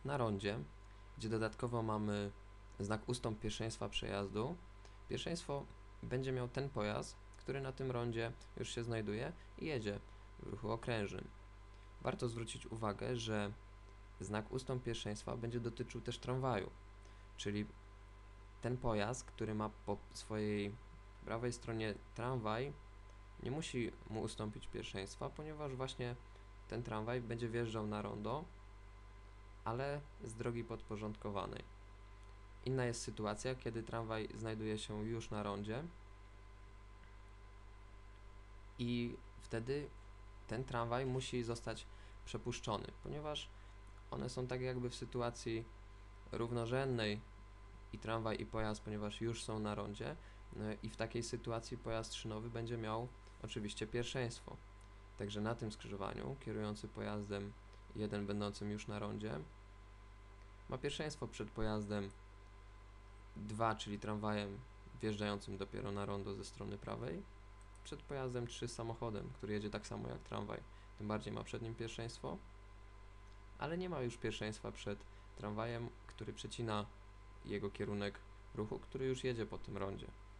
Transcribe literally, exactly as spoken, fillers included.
Na rondzie, gdzie dodatkowo mamy znak ustąp pierwszeństwa przejazdu, pierwszeństwo będzie miał ten pojazd, który na tym rondzie już się znajduje i jedzie w ruchu okrężnym. Warto zwrócić uwagę, że znak ustąp pierwszeństwa będzie dotyczył też tramwaju, czyli ten pojazd, który ma po swojej prawej stronie tramwaj, nie musi mu ustąpić pierwszeństwa, ponieważ właśnie ten tramwaj będzie wjeżdżał na rondo, ale z drogi podporządkowanej. Inna jest sytuacja, kiedy tramwaj znajduje się już na rondzie i wtedy ten tramwaj musi zostać przepuszczony, ponieważ one są tak jakby w sytuacji równorzędnej i tramwaj i pojazd, ponieważ już są na rondzie, no i w takiej sytuacji pojazd szynowy będzie miał oczywiście pierwszeństwo. Także na tym skrzyżowaniu kierujący pojazdem jeden będącym już na rondzie ma pierwszeństwo przed pojazdem dwa, czyli tramwajem wjeżdżającym dopiero na rondo ze strony prawej, przed pojazdem trzy samochodem, który jedzie tak samo jak tramwaj, tym bardziej ma przed nim pierwszeństwo, ale nie ma już pierwszeństwa przed tramwajem, który przecina jego kierunek ruchu, który już jedzie po tym rondzie.